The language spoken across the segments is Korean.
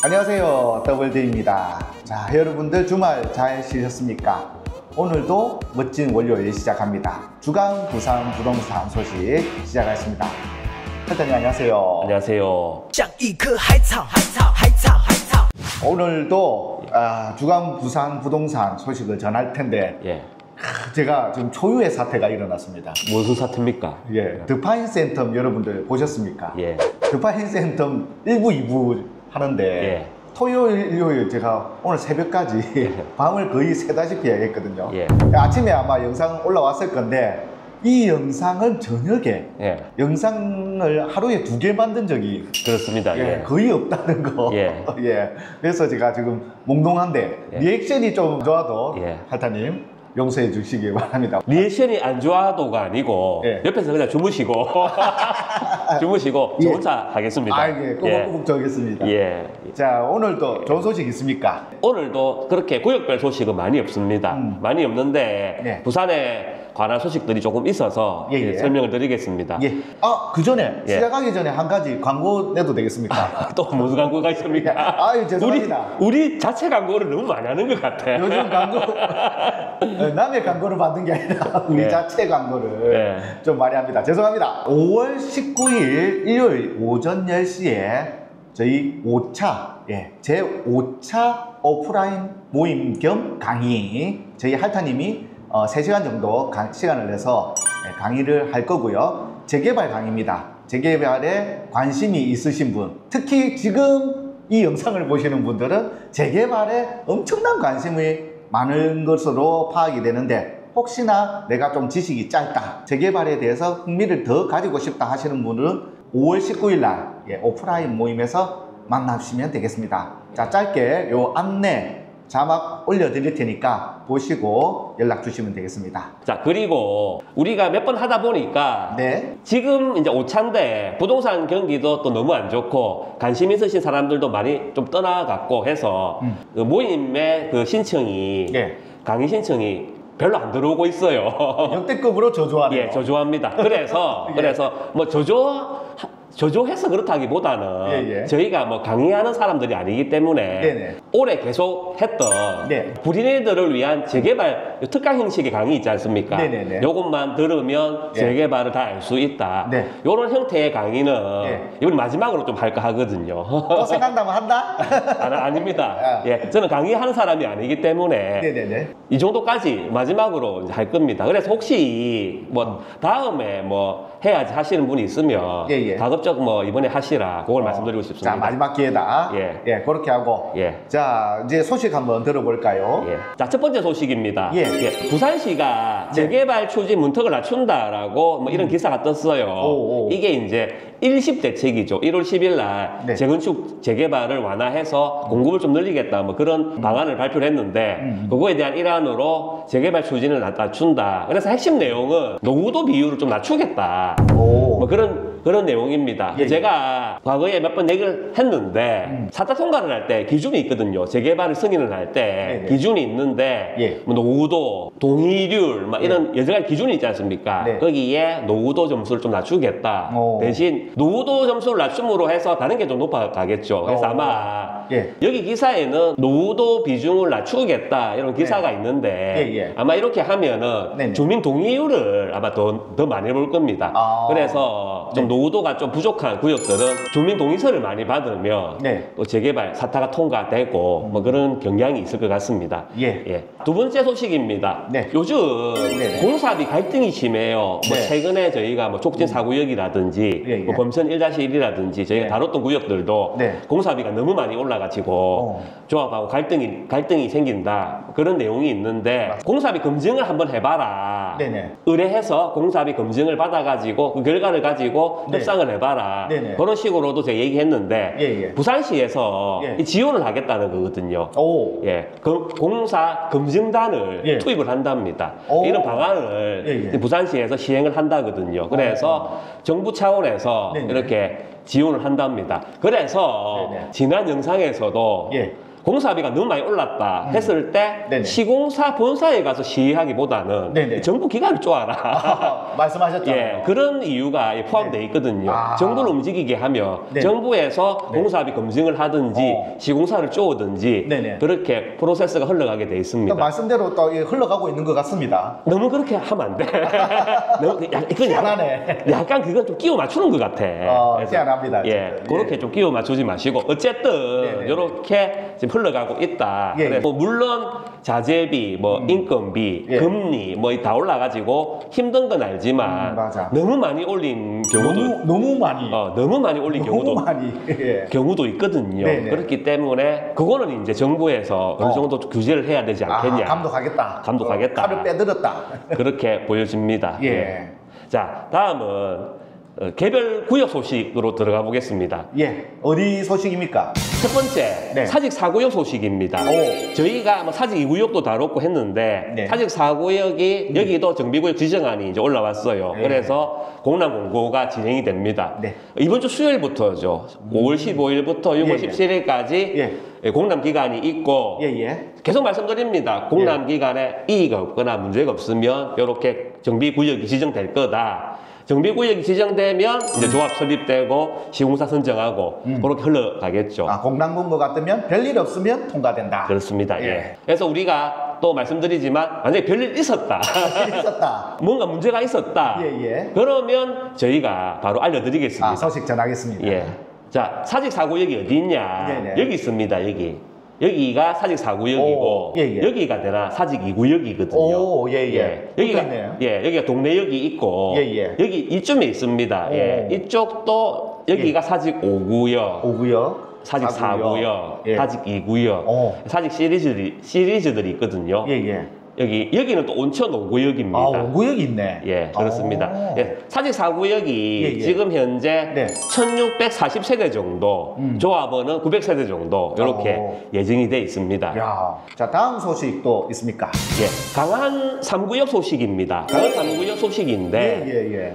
안녕하세요, 더블드입니다. 자, 여러분들 주말 잘 쉬셨습니까? 오늘도 멋진 월요일 시작합니다. 주간 부산 부동산 소식 시작하겠습니다. 할머니 안녕하세요. 안녕하세요. 오늘도 주간 부산 부동산 소식을 전할 텐데 예. 제가 지금 초유의 사태가 일어났습니다. 무슨 사태입니까? 예, 더파인 센텀 여러분들 보셨습니까? 예. 더파인 센텀 1부, 2부 하는데 예. 토요일, 일요일 제가 오늘 새벽까지 밤을 거의 새다시피 했거든요. 예. 아침에 아마 영상 올라왔을 건데 이 영상은 저녁에 예. 영상을 하루에 2개 만든 적이 그렇습니다. 예. 거의 없다는 거. 예. 예. 그래서 제가 지금 몽롱한데 예. 리액션이 좀 좋아도 예. 할타님 용서해 주시기 바랍니다. 리액션이 안 좋아도가 아니고 예. 옆에서 그냥 주무시고 주무시고 저 예. 혼자 하겠습니다. 예. 꼬박꼬박 적겠습니다. 예. 자, 오늘도 좋은 소식 있습니까? 오늘도 그렇게 구역별 소식은 많이 없습니다. 많이 없는데 네. 부산에 관한 소식들이 조금 있어서 예, 예. 설명을 드리겠습니다. 예. 그 전에 예. 시작하기 전에 한 가지 광고 내도 되겠습니까? 또 무슨 광고가 있습니까? 아유, 죄송합니다. 우리 자체 광고를 너무 많이 하는 것 같아. 요즘 광고 남의 광고를 받는 게 아니라 우리 네. 자체 광고를 네. 좀 많이 합니다. 죄송합니다. 5월 19일 일요일 오전 10시에 저희 5차 제 5차 오프라인 모임 겸 강의 저희 할타님이 3시간 정도 시간을 내서 강의를 할 거고요. 재개발 강의입니다. 재개발에 관심이 있으신 분, 특히 지금 이 영상을 보시는 분들은 재개발에 엄청난 관심이 많은 것으로 파악이 되는데 혹시나 내가 좀 지식이 짧다, 재개발에 대해서 흥미를 더 가지고 싶다 하시는 분은 5월 19일 날 오프라인 모임에서 만나시면 되겠습니다. 자, 짧게 요 안내 자막 올려드릴 테니까 보시고 연락 주시면 되겠습니다. 자, 그리고 우리가 몇 번 하다 보니까 네. 지금 이제 5차인데 부동산 경기도 또 너무 안 좋고 관심 있으신 사람들도 많이 좀 떠나갔고 해서 그 모임의 그 신청이 네. 강의 신청이 별로 안 들어오고 있어요. 역대급으로 저조하네요. 예, 저조합니다. 그래서 예. 그래서 뭐 저조해서 그렇다기보다는 예, 예. 저희가 뭐 강의하는 사람들이 아니기 때문에 네네. 올해 계속 했던 네. 불인애들을 위한 재개발 특강 형식의 강의 있지 않습니까? 네네네. 요것만 들으면 예. 재개발을 다 알 수 있다. 네. 요런 형태의 강의는 예. 이번 마지막으로 좀 할까 하거든요. 또 생각나면 한다? 아닙니다. 아. 예, 저는 강의하는 사람이 아니기 때문에 네네네. 이 정도까지 마지막으로 이제 할 겁니다. 그래서 혹시 뭐 다음에 뭐 해야지 하시는 분이 있으면 예. 가급적 뭐 이번에 하시라 그걸 말씀드리고 싶습니다. 자, 마지막 기회다. 예. 그렇게 하고. 예. 자, 이제 소식 한번 들어볼까요? 예. 자, 첫 번째 소식입니다. 예. 부산시가 재개발 추진 문턱을 낮춘다라고 뭐 이런 기사가 떴어요. 오. 이게 이제 일십 대책이죠. 1월 10일 날 네. 재건축 재개발을 완화해서 공급을 좀 늘리겠다 뭐 그런 방안을 발표를 했는데 그거에 대한 일환으로 재개발 추진을 낮춘다. 그래서 핵심 내용은 노후도 비율을 좀 낮추겠다. 오. 뭐 그런 내용입니다. 예. 제가 과거에 몇 번 얘기를 했는데 사타 통과를 할 때 기준이 있거든요. 재개발을 승인을 할 때 네네. 기준이 있는데 예. 뭐 노후도, 동의률 막 이런 여러 가지 기준이 있지 않습니까? 네. 거기에 노후도 점수를 좀 낮추겠다. 오. 대신 노후도 점수를 낮춤으로 해서 다른 게 좀 높아가겠죠. 그래서 오. 아마 예. 여기 기사에는 노후도 비중을 낮추겠다 이런 기사가 있는데 예. 아마 이렇게 하면은 네네. 주민 동의율을 아마 더 많이 볼 겁니다. 아. 그래서 좀 네. 노후도가 좀 부족한 구역들은 주민 동의서를 많이 받으면 네. 또 재개발 사타가 통과되고 뭐 그런 경향이 있을 것 같습니다. 예. 두 번째 소식입니다. 네. 요즘 네네. 공사비 갈등이 심해요. 뭐 네. 최근에 저희가 뭐 촉진 4구역이라든지 예. 뭐 범천 1-1이라든지 저희가 네. 다뤘던 구역들도 네. 공사비가 너무 많이 올라가지고 조합하고 갈등이 생긴다. 그런 내용이 있는데 공사비 검증을 한번 해봐라. 네네. 의뢰해서 공사비 검증을 받아가지고 그 결과를 가지고 네. 협상을 해봐라. 네네. 그런 식으로도 제가 얘기했는데 예. 부산시에서 예. 이 지원을 하겠다는 거거든요. 오. 예, 공사 검증단을 예. 투입을 한답니다. 오. 이런 방안을 예. 부산시에서 시행을 한다거든요. 그래서 정부 차원에서 네네. 이렇게 지원을 한답니다. 그래서 네네. 지난 영상에서도 예. 공사비가 너무 많이 올랐다 했을 때 네네. 시공사 본사에 가서 시하기보다는 네네. 정부 기관을 쪼아라. 말씀하셨잖아요. 예, 그런 이유가 포함되어 있거든요. 아. 정부를 움직이게 하면 네. 정부에서 네. 공사비 검증을 하든지 시공사를 쪼오든지 네네. 그렇게 프로세스가 흘러가게 돼 있습니다. 또 말씀대로 또 흘러가고 있는 것 같습니다. 너무 그렇게 하면 안 돼. 너무 그건 희한하네. 약간 그건 좀 끼워 맞추는 것 같아. 그래서 희한합니다. 예, 어쨌든. 그렇게 좀 끼워 맞추지 마시고 어쨌든 네네. 이렇게 지금 흘러가고 있다. 예, 그래서 예. 뭐 물론 자재비, 뭐 인건비, 예. 금리 뭐 다 올라가지고 힘든 건 알지만 맞아. 너무 많이 올린 경우도 너무 많이. 너무 많이 올린 너무 많이. 예. 경우도 있거든요. 네네. 그렇기 때문에 그거는 이제 정부에서 어느 정도 규제를 해야 되지 않겠냐. 감독하겠다. 감독하겠다. 칼을 빼들었다. 그렇게 보여집니다. 예. 자, 다음은 개별 구역 소식으로 들어가 보겠습니다. 예. 어디 소식입니까? 첫 번째, 네. 사직 4구역 소식입니다. 오. 저희가 뭐 사직 2구역도 다뤘고 했는데 네. 사직 4구역이 여기도 정비구역 지정안이 이제 올라왔어요. 네. 그래서 공람 공고가 진행이 됩니다. 네. 이번 주 수요일부터죠. 5월 15일부터 6월 예, 예. 17일까지 공람 기간이 있고 예. 계속 말씀드립니다. 공람 기간에 이의가 없거나 문제가 없으면 이렇게 정비구역이 지정될 거다. 정비구역이 지정되면 이제 조합 설립되고 시공사 선정하고 그렇게 흘러가겠죠. 공단군 것 같으면 별일 없으면 통과된다. 그렇습니다. 예. 예. 그래서 우리가 또 말씀드리지만 만약에 별일 있었다. 있었다. 뭔가 문제가 있었다. 예. 그러면 저희가 바로 알려드리겠습니다. 소식 전하겠습니다. 예. 자, 사직 4구역이 어디 있냐? 네네. 여기 있습니다. 여기가 사직 4구역이고 오, 예. 여기가 내가 사직 2구역이거든요. 오, 예. 여기가 있네요. 여기가 동네역이 있고 예. 여기 이쯤에 있습니다. 오. 예. 이쪽도 여기가 사직 5구역. 5구역. 사직 4구역, 예. 사직 2구역, 오. 사직 시리즈들이 있거든요. 예. 여기는 또 온천 5구역입니다. 5구역이 있네. 예, 그렇습니다. 오. 예, 사직 4구역이 예. 지금 현재 네. 1640세대 정도, 조합원은 900세대 정도, 이렇게 오. 예정이 돼 있습니다. 야. 자, 다음 소식 또 있습니까? 예, 강한 3구역 소식입니다. 강한 3구역 소식인데, 예.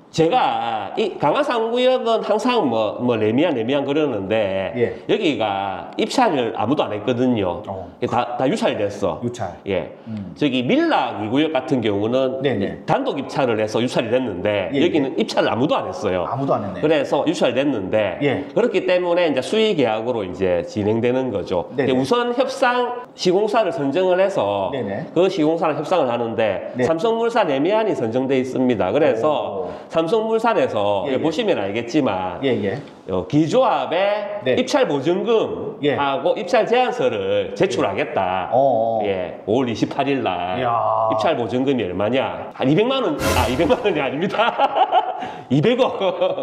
제가 이 강화 3구역은 항상 뭐 레미안 그러는데 예. 여기가 입찰을 아무도 안 했거든요. 다 유찰됐어. 유찰. 예. 저기 밀락 2구역 같은 경우는 네네. 단독 입찰을 해서 유찰이 됐는데 예. 여기는 입찰을 아무도 안 했어요. 아무도 안 했네. 그래서 유찰됐는데 예. 그렇기 때문에 이제 수의 계약으로 이제 진행되는 거죠. 네네. 우선 시공사를 선정을 해서 네네. 그 시공사랑 협상을 하는데 네. 삼성물산 레미안이 선정돼 있습니다. 그래서 삼성물산에서 예. 보시면 알겠지만 예. 기조합에 네. 입찰 보증금 예. 하고 입찰 제안서를 제출하겠다. 예. 5월 28일 날 이야. 입찰 보증금이 얼마냐? 한 200만 원. 200만 원이 아닙니다. 200억.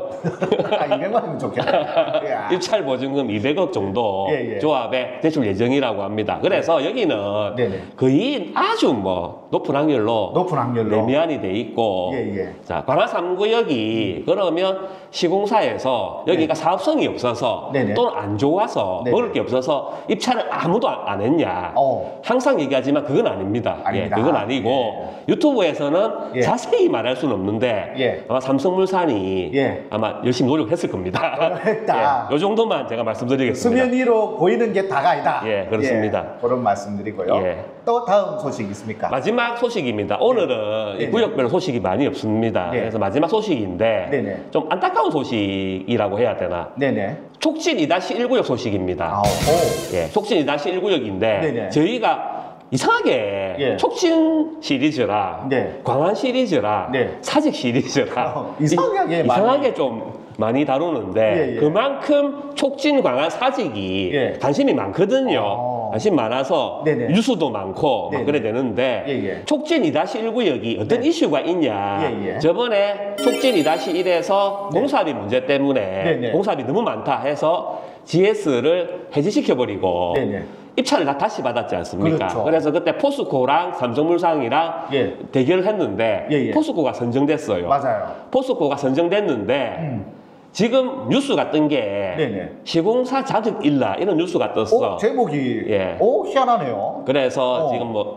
200만 원이면 좋겠다. 야. 입찰 보증금 200억 정도 예. 조합에 제출 예정이라고 합니다. 그래서 여기는 네네. 거의 아주 높은 확률로 높은 확률로. 레미안이 돼 있고 예. 자, 관할 3구역이 그러면 시공사에서 여기가 사업성이 없어서 네네. 또는 안 좋아서 네네. 먹을 게 없어서 입찰을 아무도 안 했냐. 어. 항상 얘기하지만 그건 아닙니다. 아닙니다. 그건 아니고 유튜브에서는 예. 자세히 말할 수는 없는데 예. 아마 삼성물산이 예. 아마 열심히 노력했을 겁니다. 노력했다. 요 정도만 제가 말씀드리겠습니다. 수면 위로 보이는 게 다가 아니다. 예, 그렇습니다. 그런 말씀드리고요. 예. 또 다음 소식 있습니까? 마지막 소식입니다. 오늘은 네. 이 구역별로 소식이 많이 없습니다. 네. 그래서 마지막 소식인데 네네. 좀 안타까운 소식이라고 해야 되나? 네네. 촉진 2-1구역 소식입니다. 오. 예, 촉진 2-1구역인데 네네. 저희가 이상하게 예. 촉진 시리즈라 네. 광안 시리즈라 네. 사직 시리즈라 이상하게 이상하게 좀 많이 다루는데 예. 그만큼 촉진 광안 사직이 예. 관심이 많거든요. 관심 많아서 네네. 뉴스도 많고 막 네네. 그래 되는데 예. 촉진 2-1구역이 어떤 네. 이슈가 있냐. 예. 저번에 촉진 2-1에서 공사비 문제 때문에 네네. 공사비 너무 많다 해서 GS를 해지시켜버리고 네네. 입찰을 다시 받았지 않습니까? 그렇죠. 그래서 그때 포스코랑 삼성물산이랑 예. 대결을 했는데 예. 포스코가 선정됐어요. 맞아요. 포스코가 선정됐는데 지금 뉴스가 뜬 게 네네. 시공사 자격 일라 이런 뉴스가 떴어. 제목이 예. 희한하네요. 그래서 어. 지금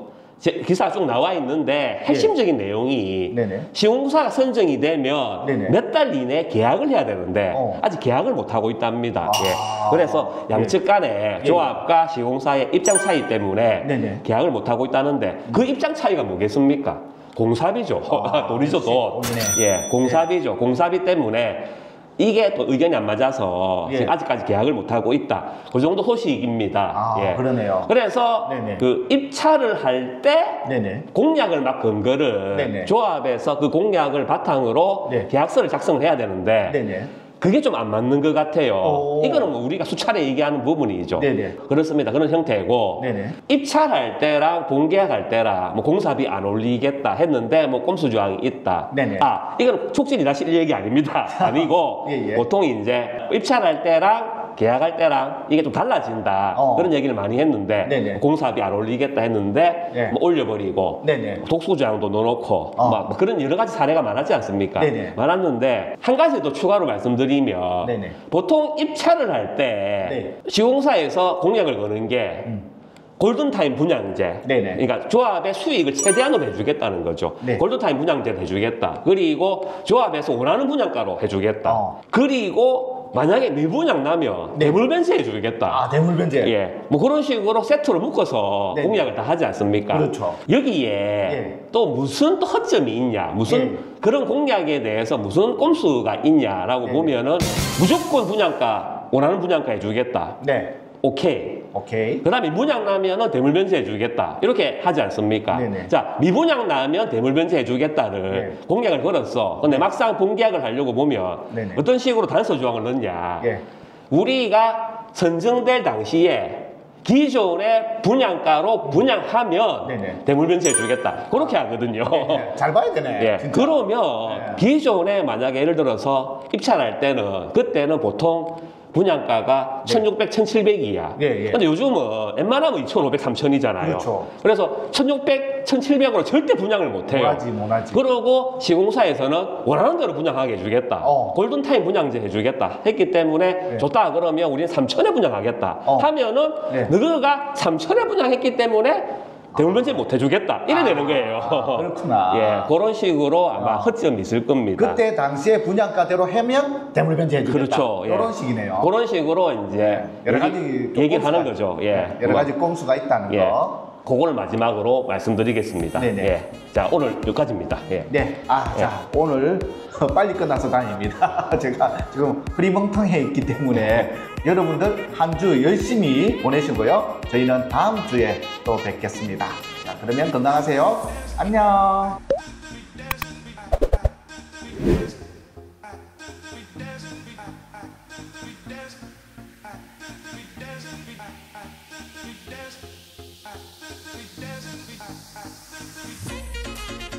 기사가 쭉 나와 있는데 핵심적인 내용이 네네. 시공사가 선정이 되면 네네. 몇 달 이내에 계약을 해야 되는데 아직 계약을 못 하고 있답니다. 그래서 양측 간에 조합과 시공사의 입장 차이 때문에 네네. 계약을 못 하고 있다는데 그 입장 차이가 뭐겠습니까? 공사비죠. 돈이죠, 돈. 공사비죠. 공사비 때문에 이게 또 의견이 안 맞아서 지금 아직까지 계약을 못 하고 있다. 그 정도 소식입니다. 그러네요. 그래서 네네. 그 입찰을 할 때 네네. 공약을 막 건 거를 네네. 조합에서 그 공약을 바탕으로 계약서를 작성을 해야 되는데 네네. 그게 좀 안 맞는 것 같아요. 이거는 뭐 우리가 수차례 얘기하는 부분이죠. 네네. 그렇습니다. 그런 형태고 네네. 입찰할 때랑 본계약할 때랑 뭐 공사비 안 올리겠다 했는데 뭐 꼼수 조항이 있다. 네네. 이건 촉진이 다실 얘기 아닙니다. 아니고 보통 이제 입찰할 때랑 계약할 때랑 이게 좀 달라진다. 그런 얘기를 많이 했는데 네네. 공사비 안 올리겠다 했는데 뭐 올려버리고 네네. 독수조항도 넣어놓고 막 그런 여러 가지 사례가 많았지 않습니까? 네네. 많았는데 한 가지 더 추가로 말씀드리면 네네. 보통 입찰을 할 때 시공사에서 공약을 거는 게 골든타임 분양제. 네네. 그러니까 조합의 수익을 최대한으로 해주겠다는 거죠. 골든타임 분양제를 해주겠다. 그리고 조합에서 원하는 분양가로 해주겠다. 그리고 만약에 미분양 나면 대물변제 해주겠다. 대물변제. 뭐 그런 식으로 세트로 묶어서 공약을 다 하지 않습니까? 그렇죠. 여기에 또 무슨 또 허점이 있냐, 무슨 그런 공약에 대해서 무슨 꼼수가 있냐라고 보면은 무조건 분양가, 원하는 분양가 해주겠다. 오케이. 그 다음에 미분양 나면은 대물변제 해주겠다. 이렇게 하지 않습니까? 자, 미분양 나면 대물변제 해주겠다를 공약을 걸었어. 근데 막상 본계약을 하려고 보면 어떤 식으로 단서 조항을 넣냐. 우리가 선정될 당시에 기존의 분양가로 분양하면 대물변제 해주겠다. 그렇게 하거든요. 잘 봐야 되네. 그러면 기존에 만약에 예를 들어서 입찰할 때는 그때는 보통 분양가가 1,600, 1,700이야. 근데 요즘은 웬만하면 2,500, 3,000이잖아요. 그렇죠. 그래서 1,600, 1,700으로 절대 분양을 못 해요. 못하지. 그러고 시공사에서는 원하는 대로 분양하게 해주겠다. 골든타임 분양제 해주겠다. 했기 때문에 좋다. 그러면 우리는 3,000에 분양하겠다. 하면은 너가 3,000에 분양했기 때문에 대물변제 못 해주겠다. 이래 되는 거예요. 그렇구나. 그런 식으로 아마 허점이 있을 겁니다. 그때 당시에 분양가대로 하면 대물변제 해주겠다. 그렇죠. 그런 식이네요. 그런 식으로 이제 여러 가지 얘기를 하는 거죠. 여러 가지 꼼수가 있다는 거. 그거를 마지막으로 말씀드리겠습니다. 자, 오늘 여기까지입니다. 자, 오늘 빨리 끝나서 다행입니다. 제가 지금 흐리멍텅해 있기 때문에 여러분들 한 주 열심히 보내시고요. 저희는 다음 주에 또 뵙겠습니다. 자, 그러면 건강하세요. 안녕.